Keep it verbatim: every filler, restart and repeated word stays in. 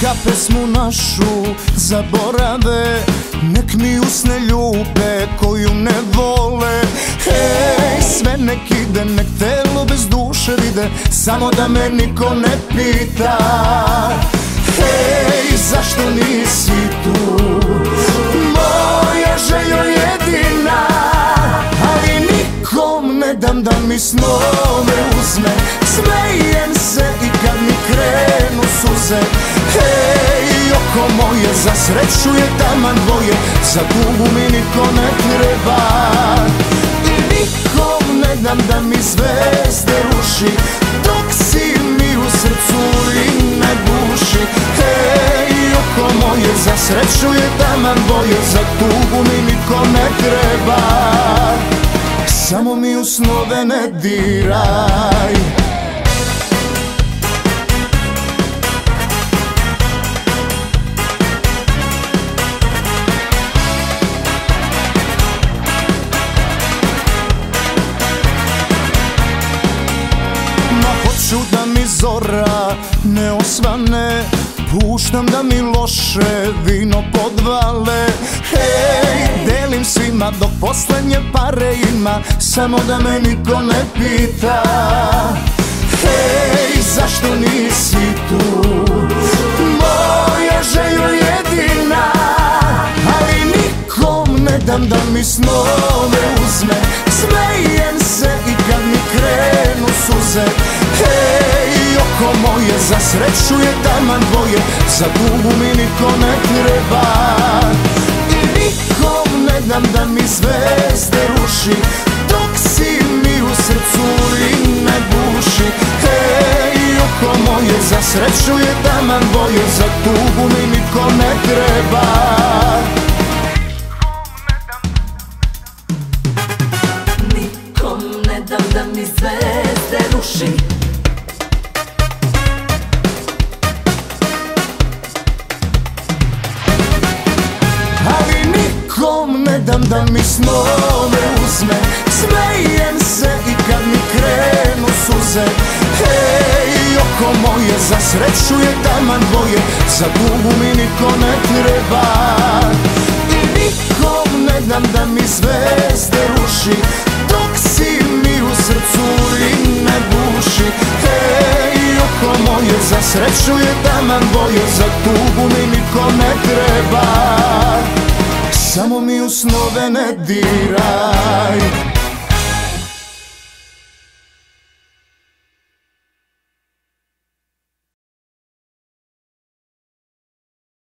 neka pesmu našu zaborave, nek mi usne ljube koju ne vole. Hej, sve nek ide, nek telo bez duše vide, samo da me niko ne pita. Hej, zašto nisi tu, moja želja jedina, ali nikom ne dam da mi snove uzme. Smejem se i kad mi krenu suze. Hej, oko moje, za sreću je taman dvoje, za tugu mi niko ne treba. I nikom ne dam da mi zvezde ruši, dok si mi u srcu i ne buši. Hej, oko moje, za sreću je taman dvoje, za tugu mi niko ne treba. Samo mi u snove ne diraj. Hoću da mi zora ne osvane, puštam da mi loše vino podvale. Hej, delim svima dok poslednje pare ima, samo da me niko ne pita. Hej, zašto nisi tu, moja želja jedina, ali nikom ne dam da mi snove uzme. Smejem se i kad mi krenu suze. Hej, oko moje, za sreću je taman dvoje, za tugu mi niko ne treba. I nikom ne dam da mi zvezde ruši, dok si mi u srcu i ne buši. Hej, oko moje, za sreću je taman dvoje, za tugu mi niko ne treba. Nikom ne dam da mi zvezde ruši, ne dam da mi snove uzme. Smejem se i kad mi krenu suze. Hej, oko moje, za sreću je taman dvoje, za tugu mi niko ne treba. I nikom ne dam da mi zvezde ruši, dok si mi u srcu i ne buši. Hej, oko moje, za sreću je taman dvoje, za tugu mi niko ne treba. Samo mi u snove ne diraj.